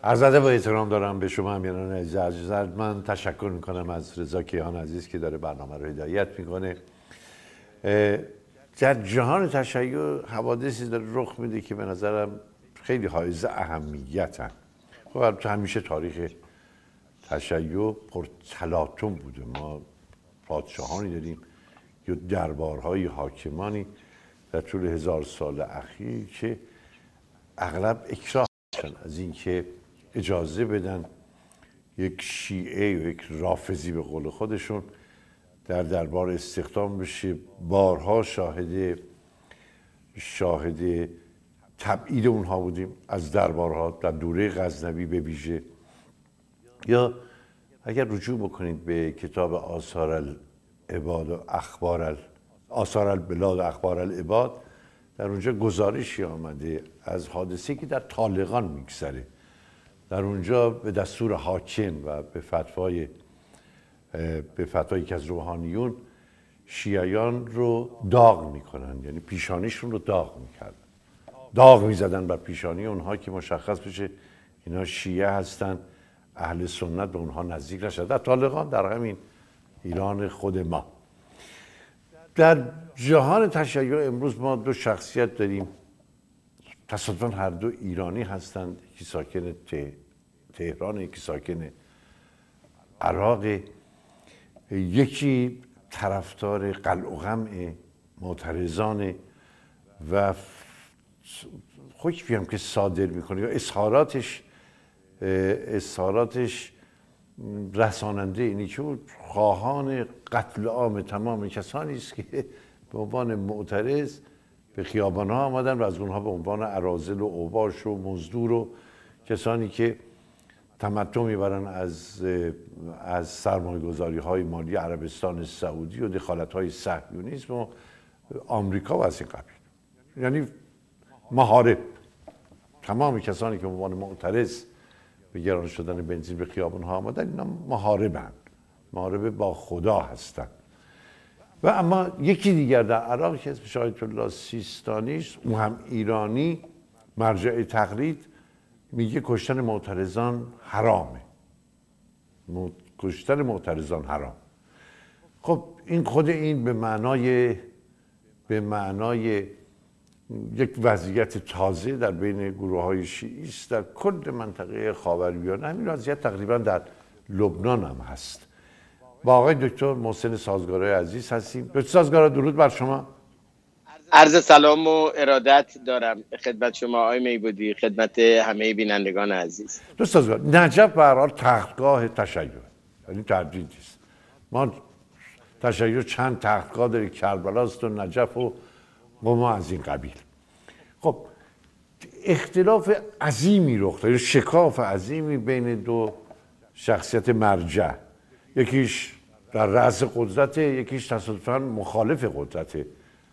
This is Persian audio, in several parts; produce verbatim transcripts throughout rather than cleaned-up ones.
عرض ادب و احترام دارم به شما امیران عزیز. من تشکر میکنم از رضا کیهان عزیز که داره برنامه رو هدایت میکنه. در جهان تشیع حوادثی داره رخ میده که به نظرم خیلی حائز اهمیتن. خب همیشه تاریخ تشیع پر تلاطم بوده. ما پادشاهانی داریم یا دربارهای حاکمانی در طول هزار سال اخیر که اغلب اکراه کردن از اینکه اجازه بدن یک شیعه و یک رافضی به قول خودشون در دربار استخدام بشه. بارها شاهد شاهد تبعید اونها بودیم از دربارها در دوره غزنوی به ویژه. یا اگر رجوع بکنید به کتاب آثار العباد و اخبار ال... آثار البلاد و اخبار العباد، در اونجا گزارشی آمده از حادثه‌ای که در طالقان میگذره. در اونجا به دستور حاکم و به فتوای به فتوای یکی از روحانیون شیعیان رو داغ میکنن، یعنی پیشانیشون رو داغ میکردن، داغ میزدن بر پیشانی اونها که مشخص بشه اینا شیعه هستن، اهل سنت به اونها نزدیک نشد. در طالقان، در همین ایران خود ما. در جهان تشیع امروز ما دو شخصیت داریم، تصادفاً هر دو ایرانی هستند. یکی ساکن تهران، یکی ساکن عراق. یکی طرفدار قلع و قمع معترضان و حکمی هم که صادر میکنه یا اظهاراتش اظهاراتش رساننده اینی که خواهان قتل عام تمام کسانی است که به عنوان معترض به خیابان‌ها آمدن و از اونها به عنوان اراذل و اوباش و مزدور و کسانی که تمتع میبرن از از سرمایه‌گذاری‌های مالی عربستان سعودی و دخالت‌های صهیونیسم و آمریکا و از این قبیل، یعنی محارب، تمام کسانی که به عنوان معترض به گران شدن بنزین به خیابان‌ها آمدن اینا محاربن، محارب با خدا هستن. و اما یکی دیگر در عراق که اسمش آیت الله سیستانی است، اون هم ایرانی، مرجع تقلید، میگه کشتن معترضان حرامه. کشتن معترضان حرام. خب این خود این به معنای به معنای یک وضعیت تازه در بین گروه‌های شیعی است در کل منطقه خاورمیانه. همین وضعیت تقریبا در لبنان هم هست. با آقای دکتر محسن سازگارای عزیز هستیم. دکتر سازگارا درود بر شما. عرض سلام و ارادت دارم خدمت شما آقای میبودی، خدمت همه بینندگان عزیز. دکتر سازگار، نجف به هر حال تختگاه تشیع، یعنی تردید نیست. ما تشیع چند تختگاه داره، کربلاست و نجف و قم از این قبیل. خب اختلاف عظیمی رخ داد، شکاف عظیمی بین دو شخصیت مرجع. یکیش در رأس قدرت، یکیش تصادفاً مخالف قدرت.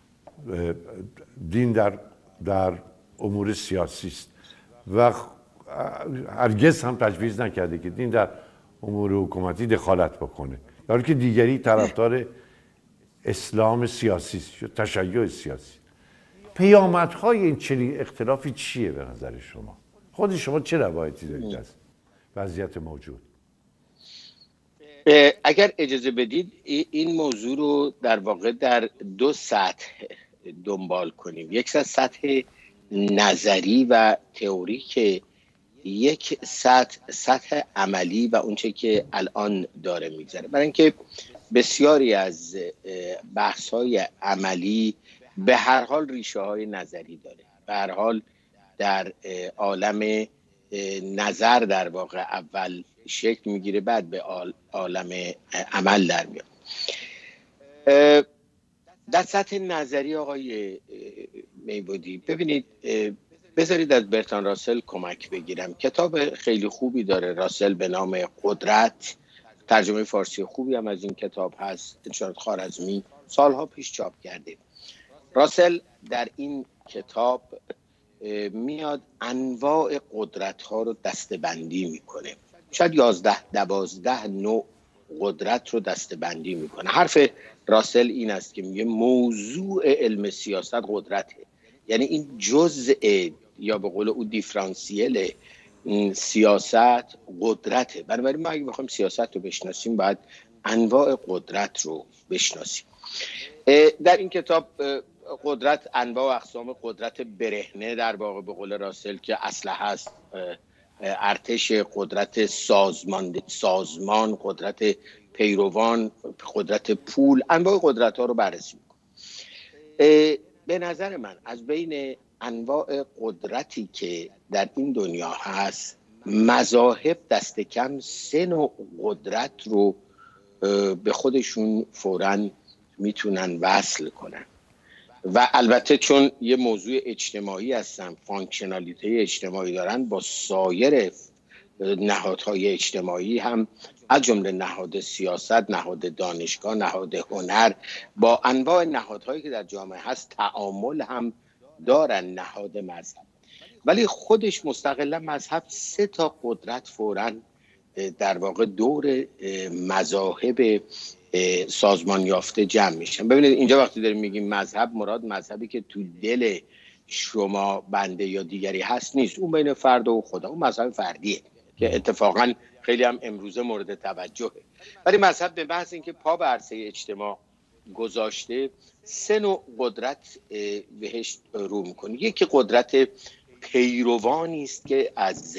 دین در در امور سیاسی است و هرگز هم تجویز نکرده که دین در امور حکومتی دخالت بکنه، در حالی که دیگری طرفدار اسلام سیاسی است یا تشیع سیاسی. پیامدهای این چنین اختلافی چیه به نظر شما؟ خود شما چه روایتی دارید از وضعیت موجود؟ اگر اجازه بدید این موضوع رو در واقع در دو سطح دنبال کنیم. یک سطح نظری و تئوریک، یک سطح سطح عملی و اونچه که الان داره میگذره. برای اینکه بسیاری از بحث‌های عملی به هر حال ریشه های نظری داره، به هر حال در عالم نظر در واقع اول شکل میگیره، بعد به عالم عمل در میاد. در سطح نظری آقای میبودی، ببینید، بذارید از برتراند راسل کمک بگیرم. کتاب خیلی خوبی داره راسل به نام قدرت، ترجمه فارسی خوبی هم از این کتاب هست، انشاءالله خوارزمی سالها پیش چاپ کرده. راسل در این کتاب میاد انواع قدرت ها رو دسته‌بندی میکنه. شاید یازده دوازده نوع قدرت رو دسته‌بندی میکنه. حرف راسل این است که میگه موضوع علم سیاست قدرته، یعنی این جزء یا به قول او دیفرانسیل سیاست قدرته. بنابراین ما اگه بخوایم سیاست رو بشناسیم باید انواع قدرت رو بشناسیم. در این کتاب قدرت، انواع و اقسام قدرت برهنه در واقع به قول راسل که اسلحه است، ارتش، قدرت سازمان سازمان قدرت پیروان، قدرت پول، انواع قدرت ها رو بررسی میکنه. به نظر من از بین انواع قدرتی که در این دنیا هست، مذاهب دست کم سه نوع قدرت رو به خودشون فوراً میتونن وصل کنن و البته چون یه موضوع اجتماعی هستن، فانکشنالیته اجتماعی دارن، با سایر نهادهای اجتماعی هم از جمله نهاد سیاست، نهاد دانشگاه، نهاد هنر، با انواع نهادهایی که در جامعه هست تعامل هم دارن، نهاد مذهب. ولی خودش مستقلا مذهب سه تا قدرت فوراً در واقع دور مذاهب سازمان یافته جمع میشن. ببینید اینجا وقتی داریم میگیم مذهب، مراد مذهبی که تو دل شما بنده یا دیگری هست نیست، اون بین فرد و خدا، اون مذهب فردیه که اتفاقا خیلی هم امروزه مورد توجهه. ولی مذهب به محض اینکه پا به عرصه اجتماع گذاشته، سه نوع قدرت بهش رو میکنه. یکی قدرت پیروانی است که از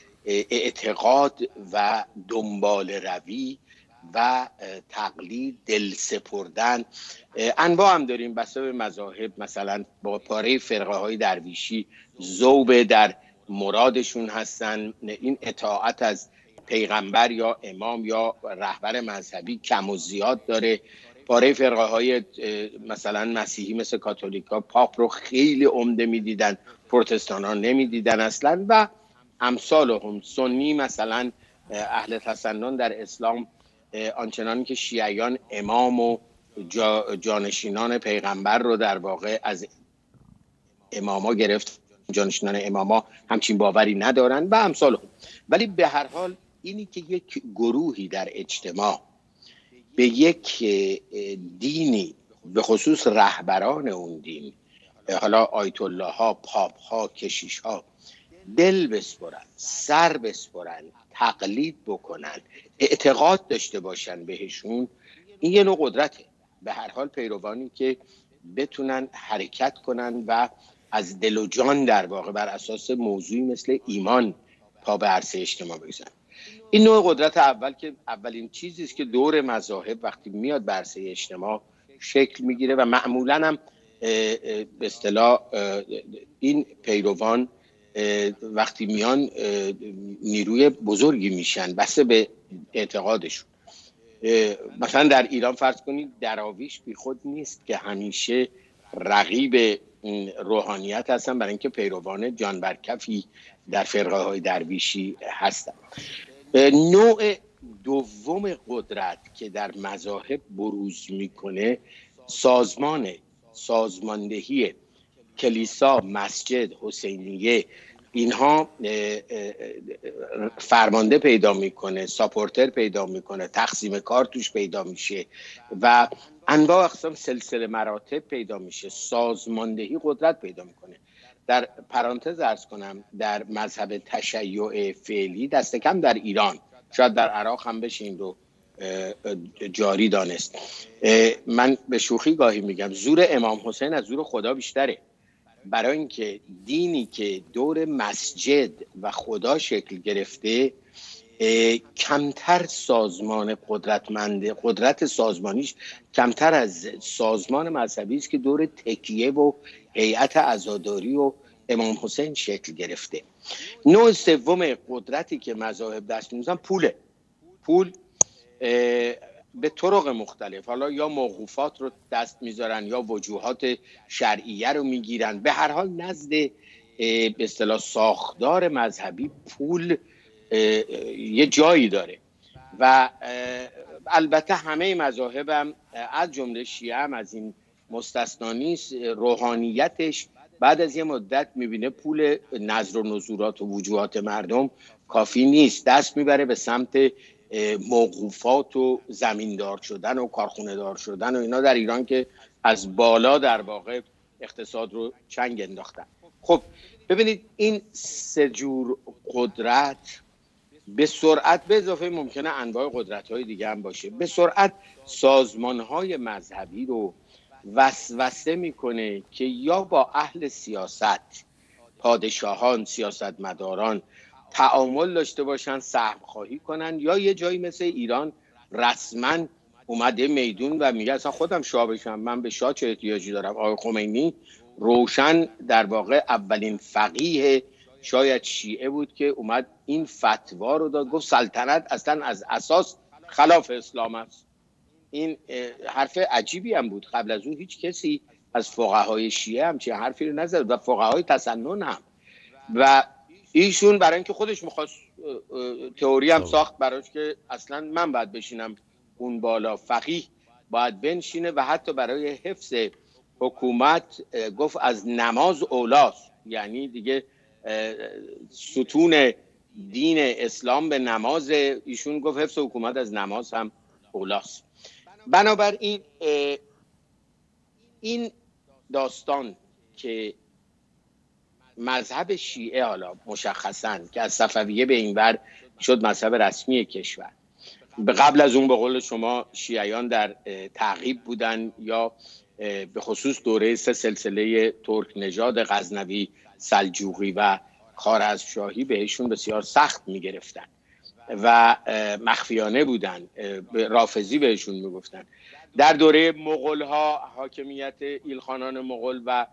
اعتقاد و دنبال روی و تقلید دل سپردن. انواع هم داریم بسته به مذاهب، مثلا با پاره فرقه های درویشی ذوب در مرادشون هستن، این اطاعت از پیغمبر یا امام یا رهبر مذهبی کم و زیاد داره. پاره فرقه های مثلا مسیحی مثل کاتولیکا پاپ رو خیلی عمده میدیدن، پروتستان ها نمیدیدن اصلا و امثال هم. سنی مثلا اهل تسنن در اسلام آنچنانی که شیعیان امام و جا جانشینان پیغمبر رو در واقع از اماما گرفت، جانشینان اماما همچین باوری ندارن و امثال هم. ولی به هر حال اینی که یک گروهی در اجتماع به یک دینی، به خصوص رهبران اون دین، حالا آیت الله ها، پاپ ها، کشیش ها، دل بسپرن، سر بسپرن، تقلید بکنن، اعتقاد داشته باشن بهشون، این یه نوع قدرته. به هر حال پیروانی که بتونن حرکت کنن و از دل و جان در واقع بر اساس موضوعی مثل ایمان پا به عرصه اجتماع بگذارن. این نوع قدرت اول که اولین چیزی است که دور مذاهب وقتی میاد به عرصه اجتماع شکل میگیره و معمولا هم به اصطلاح این پیروان وقتی میان نیروی بزرگی میشن بسته به اعتقادشون. مثلا در ایران فرض کنید دراویش بی خود نیست که همیشه رقیب روحانیت هستن، برای اینکه پیروان جان برکفی در فرقه های درویشی هستن. نوع دوم قدرت که در مذاهب بروز میکنه سازمان سازماندهی کلیسا، مسجد، حسینیه، اینها فرمانده پیدا میکنه، ساپورتر پیدا میکنه، تقسیم کار توش پیدا میشه و انواع اقسام سلسله مراتب پیدا میشه، سازماندهی قدرت پیدا میکنه. در پرانتز عرض کنم در مذهب تشیع فعلی دست کم در ایران، شاید در عراق هم بشه این رو جاری دانست، من به شوخی گاهی میگم زور امام حسین از زور خدا بیشتره، برای اینکه دینی که دور مسجد و خدا شکل گرفته کمتر سازمان قدرتمنده، قدرت سازمانیش کمتر از سازمان مذهبی است که دور تکیه و هیئت عزاداری و امام حسین شکل گرفته. نوع سوم قدرتی که مذاهب دست می‌زنن پوله. پول به طرق مختلف، حالا یا موقوفات رو دست میذارن یا وجوهات شرعیه رو میگیرن. به هر حال نزد به اصطلاح ساختار مذهبی پول یه جایی داره و البته همه مذاهب هم از جمله شیعه هم از این مستثنا نیست. روحانیتش بعد از یه مدت میبینه پول نذر و نذورات و وجوهات مردم کافی نیست، دست میبره به سمت موقوفات و زمیندار شدن و کارخونه دار شدن و اینا در ایران که از بالا در واقع اقتصاد رو چنگ انداختن. خب ببینید این سه جور قدرت به سرعت، به اضافه ممکنه انواع قدرت‌های دیگه هم باشه، به سرعت سازمان‌های مذهبی رو وسوسه میکنه که یا با اهل سیاست، پادشاهان، سیاستمداران تعامل داشته باشن، سهم خواهی کنن، یا یه جایی مثل ایران رسما اومده میدون و میگه اصلا خودم شاه بشم، من به شاه چه احتیاجی دارم. آقای خمینی روشن در واقع اولین فقیه شاید شیعه بود که اومد این فتوا رو داد، گفت سلطنت اصلا از اساس خلاف اسلام است. این حرف عجیبی هم بود. قبل از اون هیچ کسی از فقهای شیعه هم چه حرفی رو نزد و فقهای تسنن هم. و ایشون برای اینکه خودش میخواست تئوری هم ساخت براش که اصلا من باید بشینم اون بالا، فقیه باید بنشینه و حتی برای حفظ حکومت گفت از نماز اولاست، یعنی دیگه ستون دین اسلام به نماز، ایشون گفت حفظ حکومت از نماز هم اولاست. بنابراین این داستان که مذهب شیعه حالا مشخصاً که از صفویه به این ور شد مذهب رسمی کشور، به قبل از اون به قول شما شیعیان در تعقیب بودن، یا به خصوص دوره سه سلسله ترک نژاد غزنوی، سلجوقی و خوارزمشاهی بهشون بسیار سخت میگرفتن و مخفیانه بودن، رافضی بهشون میگفتن. در دوره مغول ها حاکمیت ایلخانان مغول و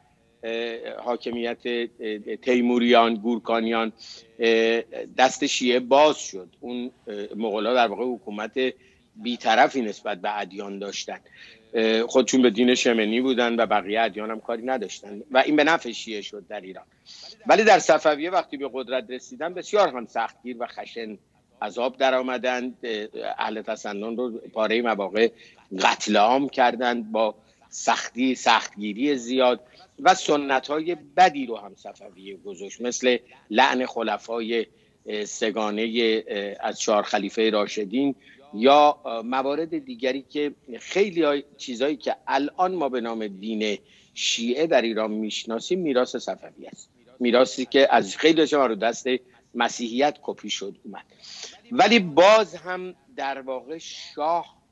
حاکمیت تیموریان، گورکانیان، دست شیعه باز شد. اون مغول ها در واقع حکومت بیطرفی نسبت به ادیان داشتن، خودشون به دین شمنی بودن و بقیه ادیان هم کاری نداشتن و این به نفع شیعه شد در ایران. ولی در صفویه وقتی به قدرت رسیدن بسیار هم سختگیر و خشن عذاب در آمدند، اهل تسنن رو پاره مواقع قتل عام کردند با سختی، سختگیری زیاد و سنت‌های بدی رو هم صفویه گذاشت، مثل لعن خلفای سگانه از چهار خلیفه راشدین یا موارد دیگری که خیلی های چیزایی که الان ما به نام دین شیعه در ایران میشناسیم میراث صفویه است، میراثی که از خیلی شما رو دست مسیحیت کپی شد اومد. ولی باز هم در واقع شاه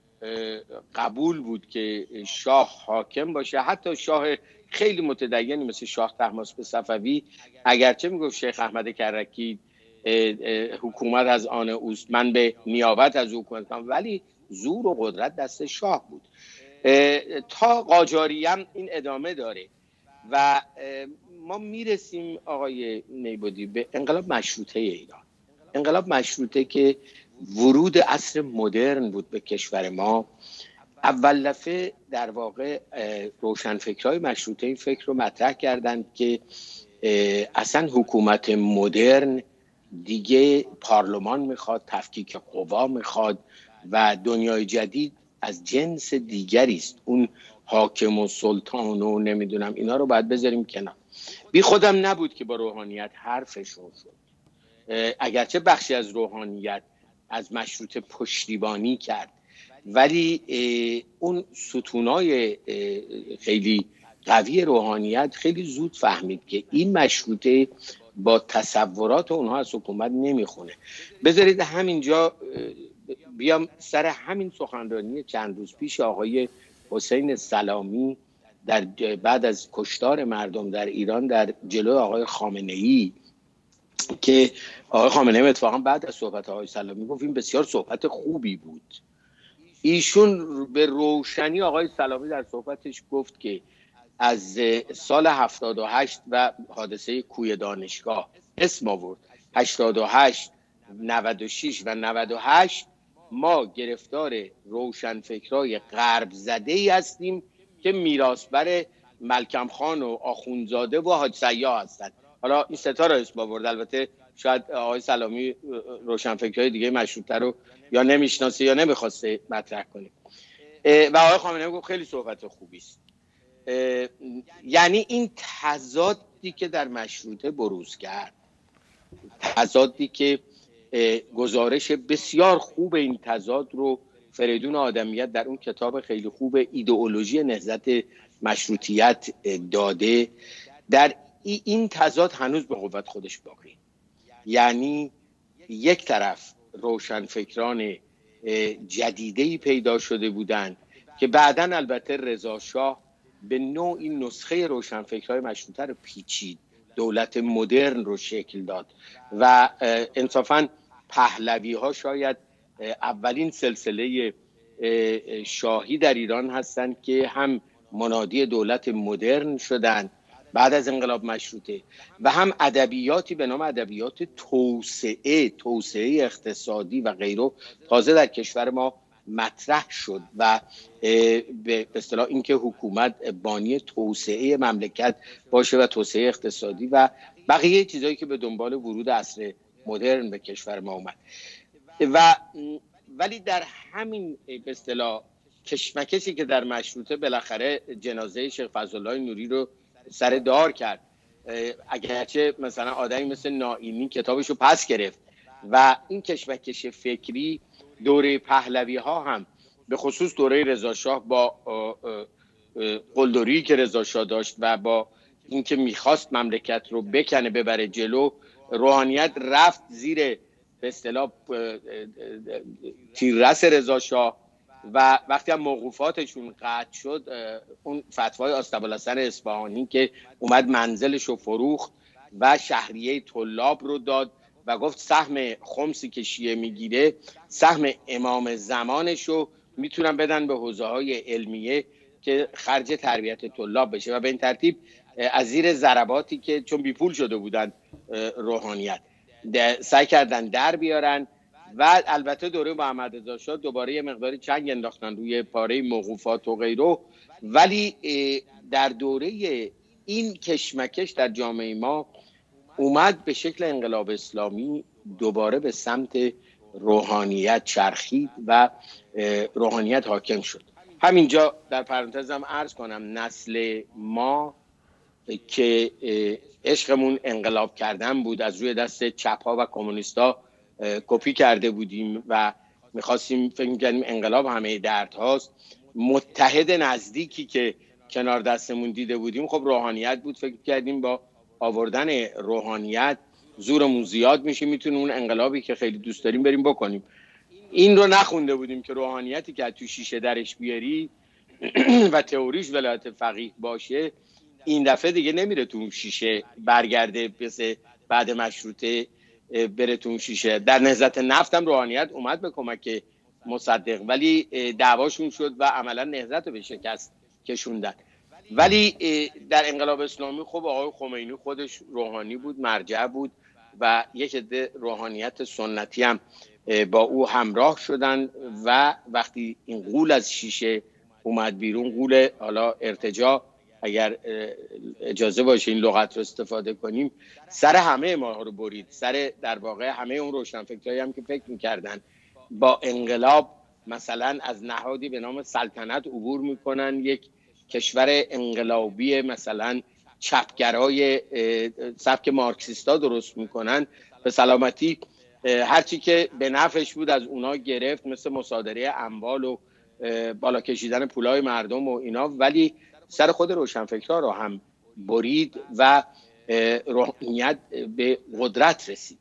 قبول بود که شاه حاکم باشه، حتی شاه خیلی متدینی مثل شاه طهماسپ صفوی اگرچه میگفت شیخ احمد کرکی حکومت از آن اوست، من به نیابت از حکومت کنم، ولی زور و قدرت دست شاه بود. تا قاجاری هم این ادامه داره و ما میرسیم آقای نیبودی به انقلاب مشروطه ایران. انقلاب مشروطه که ورود عصر مدرن بود به کشور ما. اول دفعه در واقع روشنفکرهای مشروطه این فکر رو مطرح کردند که اصلا حکومت مدرن دیگه پارلمان میخواد، تفکیک قوا میخواد و دنیای جدید از جنس دیگری است. اون حاکم و سلطان و نمیدونم اینا رو باید بذاریم کنار. بی خودم نبود که با روحانیت حرفشون شد، اگرچه بخشی از روحانیت از مشروطه پشتیبانی کرد، ولی اون ستونای خیلی قوی روحانیت خیلی زود فهمید که این مشروطه با تصورات اونها از حکومت نمیخونه. بذارید همینجا بیام سر همین سخنرانی چند روز پیش آقای حسین سلامی در بعد از کشتار مردم در ایران در جلو آقای خامنه‌ای، که آقای خامنه‌ای اتفاقا بعد از صحبت آقای سلامی گفت این بسیار صحبت خوبی بود. ایشون به روشنی آقای سلامی در صحبتش گفت که از سال هفتاد و هشت و حادثه کوی دانشگاه اسم آورد، هشتاد و هشت، نود و شش و نود و هشت ما گرفتار روشنفکرای غرب زده ای هستیم که میراثبر ملکم خان و آخوندزاده و حاج سیاح هستند. حالا این ستا رو اسم آورد. البته شاید آقای سلامی روشنفکرای دیگه مشروطه رو یا نمیشناسه یا نمیخواسته مطرح کنه و آقای خامنه‌ای گفت خیلی صحبت خوبی است. یعنی این تضادی که در مشروطه بروز کرد، تضادی که گزارش بسیار خوب این تضاد رو فریدون آدمیت در اون کتاب خیلی خوب ایدئولوژی نهضت مشروطیت داده، در این تضاد هنوز به قوت خودش باقی. یعنی یک طرف روشنفکران جدیده‌ای پیدا شده بودند که بعداً البته رضا شاه به نوعی نسخه روشنفکرهای مشروطه رو پیچید، دولت مدرن رو شکل داد و انصافاً پهلوی ها شاید اولین سلسله شاهی در ایران هستند که هم منادی دولت مدرن شدند بعد از انقلاب مشروطه و هم ادبیاتی به نام ادبیات توسعه توسعه اقتصادی و غیره تازه در کشور ما مطرح شد و به اصطلاح اینکه حکومت بانی توسعه مملکت باشه و توسعه اقتصادی و بقیه چیزایی که به دنبال ورود عصر مدرن به کشور ما اومد. و ولی در همین به اصطلاح کشمکشی که در مشروطه بالاخره جنازه شیخ فضلالله نوری رو سر دار کرد، اگرچه مثلا آدمی مثل نائینی کتابشو پس گرفت و این کشمکش فکری دوره پهلوی ها هم به خصوص دوره رضا شاه با قلدری که رضا شاه داشت و با اینکه میخواست مملکت رو بکنه ببره جلو، روحانیت رفت زیر به اصطلاح تیررس رضا شاه و وقتی هم موقوفاتشون قطع شد اون فتوای آستابالحسن اصفهانی که اومد منزلش رو فروخت و شهریه طلاب رو داد و گفت سهم خمسی که شیعه میگیره سهم امام زمانش رو میتونن بدن به حوزه های علمیه که خرج تربیت طلاب بشه و به این ترتیب از زیر ضرباتی که چون بیپول شده بودن روحانیت سعی کردن در بیارن و البته دوره محمد رضا شاه دوباره یه مقداری چنگ انداختن روی پاره موقوفات و غیره. ولی در دوره این کشمکش در جامعه ما اومد به شکل انقلاب اسلامی دوباره به سمت روحانیت چرخید و روحانیت حاکم شد. همینجا در پرانتزم عرض کنم نسل ما که عشقمون انقلاب کردن بود، از روی دست چپ ها و کمونیستا کپی کرده بودیم و میخواستیم فکر می‌کردیم انقلاب همه درد هاست. متحد نزدیکی که کنار دستمون دیده بودیم خب روحانیت بود. فکر کردیم با آوردن روحانیت زورمون زیاد میشه، میتونیم اون انقلابی که خیلی دوست داریم بریم بکنیم. این رو نخونده بودیم که روحانیتی که تو شیشه درش بیاری و تئوریش ولایت فقیه باشه این دفعه دیگه نمیره تو شیشه برگرده مثل بعد مشروطه بره تو شیشه. در نهضت نفت هم روحانیت اومد به کمک مصدق ولی دعواشون شد و عملا نهضت رو به شکست کشوندن. ولی در انقلاب اسلامی خب آقای خمینی خودش روحانی بود، مرجع بود و یک عده روحانیت سنتی هم با او همراه شدن و وقتی این غول از شیشه اومد بیرون، غول حالا ارتجاع اگر اجازه باشه این لغت رو استفاده کنیم، سر همه ما رو برید، سر در واقع همه اون روشنفکرایی هم که فکر میکردن با انقلاب مثلا از نهادی به نام سلطنت عبور میکنن، یک کشور انقلابی مثلا چپگرای سبک مارکسیستا درست میکنن، به سلامتی هرچی که به نفعش بود از اونا گرفت، مثل مصادره اموال و بالا کشیدن پولای مردم و اینا، ولی سر خود روشنفکرها رو هم برید و روحانیت به قدرت رسید.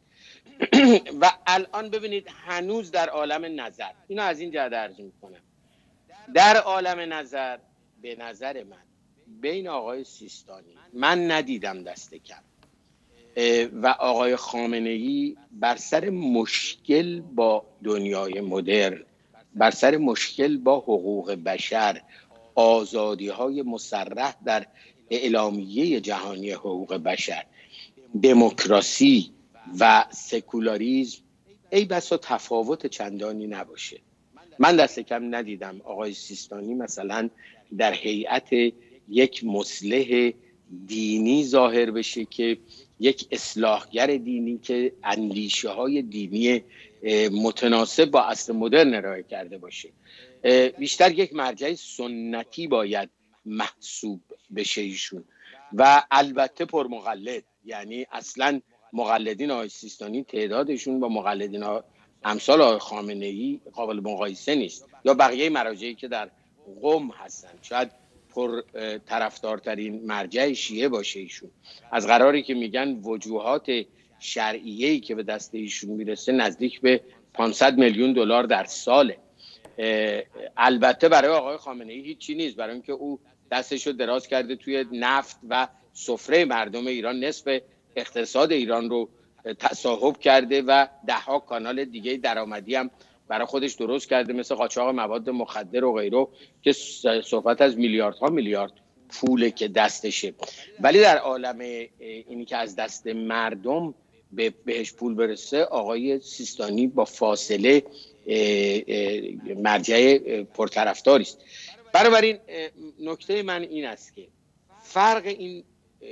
و الان ببینید هنوز در عالم نظر، اینو از این جهت عرض میکنم، در عالم نظر به نظر من بین آقای سیستانی من ندیدم دست کم و آقای خامنه‌ای بر سر مشکل با دنیای مدرن، بر سر مشکل با حقوق بشر، آزادی‌های مصرح در اعلامیه جهانی حقوق بشر، دموکراسی و سکولاریسم ای بسا تفاوت چندانی نباشه. من دست کم ندیدم آقای سیستانی مثلا در هیئت یک مصلح دینی ظاهر بشه که یک اصلاحگر دینی که اندیشه های دینی متناسب با عصر مدرن ارائه کرده باشه. بیشتر یک مرجع سنتی باید محسوب بشه ایشون و البته پرمقلد، یعنی اصلا مقلدین آقای سیستانی تعدادشون با مقلدین امثال آقای خامنه‌ای قابل مقایسه نیست، یا بقیه مراجعی که در قم هستن. شاید پر طرفدارترین مرجع شیعه باشه ایشون، از قراری که میگن وجوهات شرعیه‌ای که به دست ایشون میرسه نزدیک به پانصد میلیون دلار در ساله. البته برای آقای خامنه‌ای هیچی نیست، برای اینکه او دستشو دراز کرده توی نفت و سفره مردم ایران، نصف اقتصاد ایران رو تصاحب کرده و ده ها کانال دیگه درآمدی هم برای خودش درست کرده، مثل قاچاق مواد مخدر و غیره که صحبت از میلیاردها میلیارد پوله که دستشه. ولی در عالم اینی که از دست مردم به بهش پول برسه، آقای سیستانی با فاصله مرجع پرطرفداری است. بنابراین نکته من این است که فرق این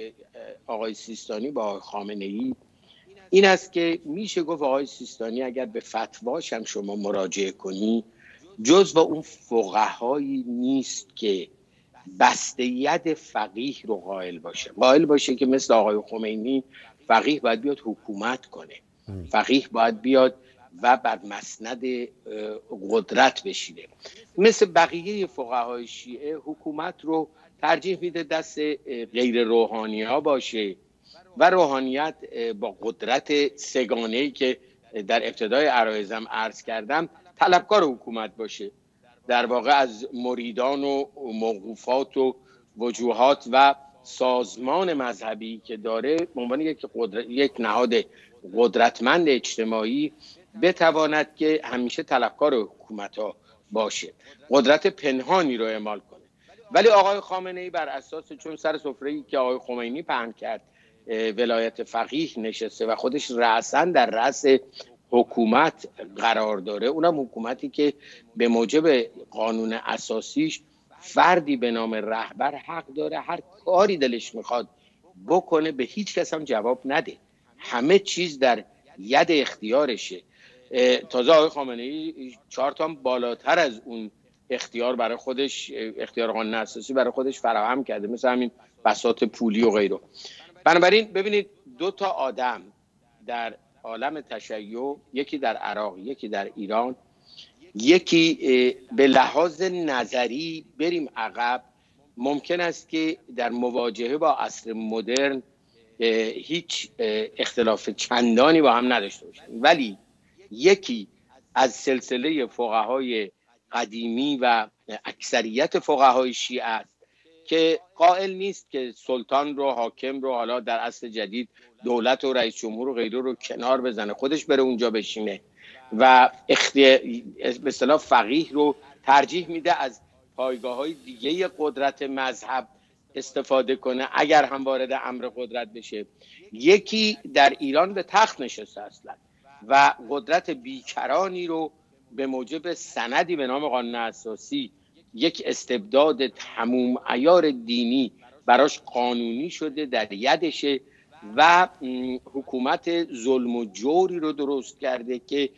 آقای سیستانی با آقای خامنه‌ای این است که میشه گفت آقای سیستانی اگر به فتواش هم شما مراجعه کنی، جز و اون فقهایی نیست که بسته ید فقیه رو قائل باشه قائل باشه که مثل آقای خمینی فقیه باید بیاد حکومت کنه، فقیه باید بیاد و بر مسند قدرت بشینه. مثل بقیه فقهای شیعه حکومت رو ترجیح میده دست غیر روحانی ها باشه و روحانیت با قدرت سگانه‌ای که در ابتدای عرایزم عرض کردم طلبکار حکومت باشه. در واقع از مریدان و موقوفات و وجوهات و سازمان مذهبی که داره به عنوان یک قدرت، یک نهاد قدرتمند اجتماعی بتواند که همیشه طلبکار حکومت ها باشه، قدرت پنهانی رو اعمال کنه. ولی آقای خامنه‌ای بر اساس چون سر سفره‌ای که آقای خمینی پهن کرد ولایت فقیه نشسته و خودش رأساً در رأس حکومت قرار داره، اونم حکومتی که به موجب قانون اساسیش فردی به نام رهبر حق داره هر کاری دلش میخواد بکنه، به هیچ کس هم جواب نده، همه چیز در ید اختیارشه. تازه آقای خامنه‌ای چهار تا بالاتر از اون اختیار برای خودش، اختیار قانون اساسی برای خودش فراهم کرده، مثل همین بساط پولی و غیره. بنابراین ببینید دو تا آدم در عالم تشیع، یکی در عراق یکی در ایران، یکی به لحاظ نظری بریم عقب، ممکن است که در مواجهه با عصر مدرن هیچ اختلاف چندانی با هم نداشته باشیم، ولی یکی از سلسله فقهای قدیمی و اکثریت فقهای شیعه است که قائل نیست که سلطان رو، حاکم رو، حالا در عصر جدید دولت و رئیس جمهور و غیره رو کنار بزنه، خودش بره اونجا بشینه و اختیار به اصطلاح فقیه رو ترجیح میده از پایگاه‌های دیگه قدرت مذهب استفاده کنه اگر هم وارد امر قدرت بشه. یکی در ایران به تخت نشسته اصلا و قدرت بیکرانی رو به موجب سندی به نام قانون اساسی، یک استبداد تموم عیار دینی براش قانونی شده، در یدشه و حکومت ظلم و جوری رو درست کرده که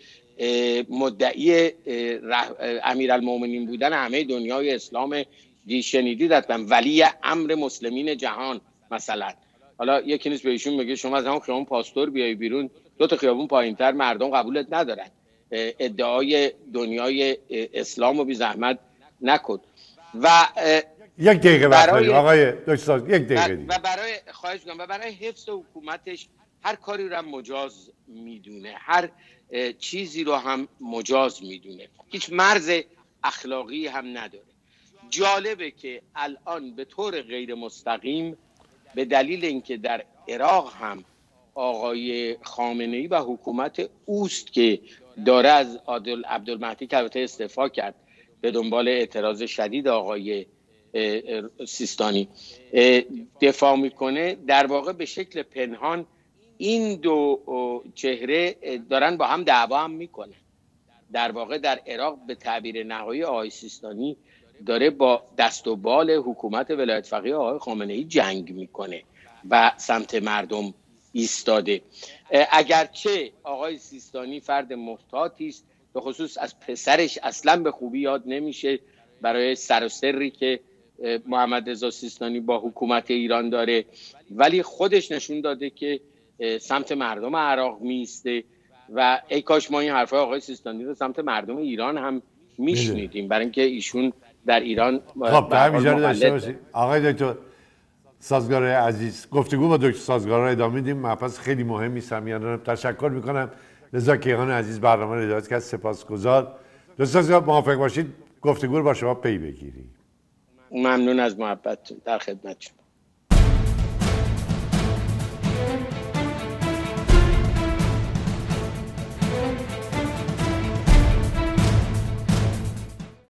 مدعی امیرالمومنین بودن همه دنیای اسلام دی شنیدید حتما، ولی امر مسلمین جهان مثلا. حالا یکی نیست به ایشون میگه شما از همون خیابون پاستور بیای بیرون، دو تا خیابون پایینتر مردم قبولت ندارن، ادعای دنیای اسلام رو بی زحمت نکن. و یک دقیقه برای آقای دکتر یک دقیقه و برای خواهش می‌کنم و برای حفظ حکومتش هر کاری رو هم مجاز میدونه، هر چیزی رو هم مجاز میدونه، هیچ مرز اخلاقی هم نداره. جالبه که الان به طور غیر مستقیم به دلیل اینکه در عراق هم آقای خامنه‌ای و حکومت اوست که داره از عبدالمهدی که البته استعفا کرد به دنبال اعتراض شدید آقای سیستانی دفاع میکنه، در واقع به شکل پنهان این دو چهره دارن با هم دعوا هم میکنن. در واقع در عراق به تعبیر نهایی آقای سیستانی داره با دست و بال حکومت ولایت فقیه آقای خامنه‌ای جنگ میکنه و سمت مردم ایستاده. اگرچه آقای سیستانی فرد محتاطی است، به خصوص از پسرش اصلا به خوبی یاد نمیشه برای سر و سری که محمد رضا سیستانی با حکومت ایران داره، ولی خودش نشون داده که سمت مردم عراق میسته و ای کاش ما این حرفای آقای سیستانی رو سمت مردم ایران هم میشنیدیم، برای اینکه ایشون در ایران خب تا همینجا داشته باشید. آقای دکتر سازگار عزیز، گفتگو با دکتر سازگار را ادامه میدیم. مبحث خیلی مهمی سمیانه. تشکر میکنم رضا کیهان عزیز برنامه رو هدایت کرد، سپاسگزار. دکتر سازگار موافق باشید گفتگو رو با شما پی بگیریم. ممنون از محبتتون، در خدمتتون.